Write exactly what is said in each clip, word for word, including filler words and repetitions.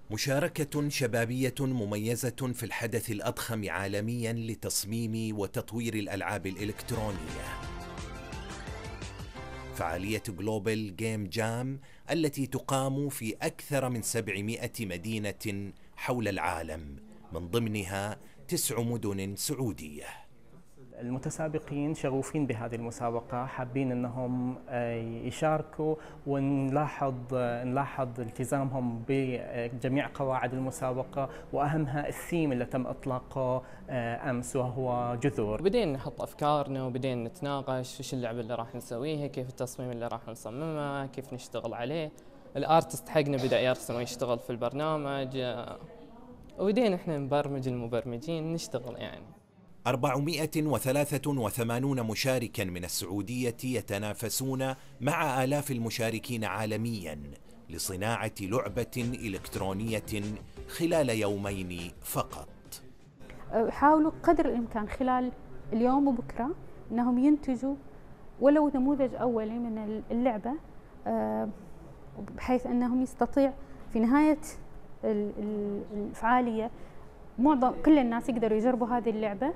مشاركة شبابية مميزة في الحدث الأضخم عالميا لتصميم وتطوير الألعاب الإلكترونية. فعالية جلوبال جيم جام التي تقام في أكثر من سبعمائة مدينة حول العالم، من ضمنها تسع مدن سعودية. المتسابقين شغوفين بهذه المسابقة، حابين أنهم يشاركوا، ونلاحظ نلاحظ التزامهم بجميع قواعد المسابقة، وأهمها الثيم اللي تم إطلاقه أمس وهو جذور. بدينا نحط أفكارنا وبدينا نتناقش وش اللعبة اللي راح نسويها، كيف التصميم اللي راح نصممه، كيف نشتغل عليه. الارتست حقنا بدأ يرسم ويشتغل في البرنامج، وبدينا احنا نبرمج المبرمجين نشتغل يعني. أربعمائة وثلاثة وثمانين مشاركا من السعودية يتنافسون مع آلاف المشاركين عالميا لصناعة لعبة إلكترونية خلال يومين فقط. حاولوا قدر الإمكان خلال اليوم وبكرة أنهم ينتجوا ولو نموذج أولي من اللعبة، بحيث أنهم يستطيع في نهاية الفعالية معظم كل الناس يقدروا يجربوا هذه اللعبة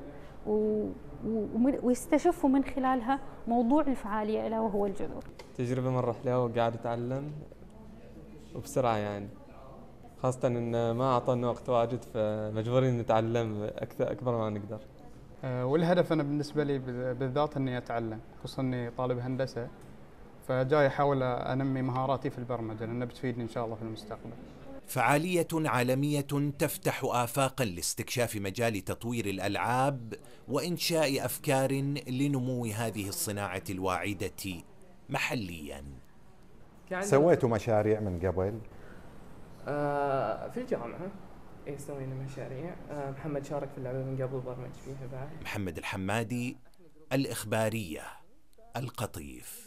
ويستشفوا من خلالها موضوع الفعالية ألا وهو الجذور. تجربة مرة حلوة وقاعد أتعلم وبسرعة يعني، خاصة إن ما أعطونا وقت واجد فمجبورين نتعلم أكثر أكبر ما نقدر. والهدف أنا بالنسبة لي بالذات إني أتعلم، خصوصا إني طالب هندسة، فجاي أحاول أنمي مهاراتي في البرمجة لأنها بتفيدني إن شاء الله في المستقبل. فعالية عالمية تفتح آفاقا لاستكشاف مجال تطوير الألعاب وإنشاء أفكار لنمو هذه الصناعة الواعدة محليا. سويتوا مشاريع من قبل؟ آه في الجامعة إيه سوينا مشاريع. آه محمد شارك في اللعبة من قبل برمج فيها بعد. محمد الحمادي، الإخبارية، القطيف.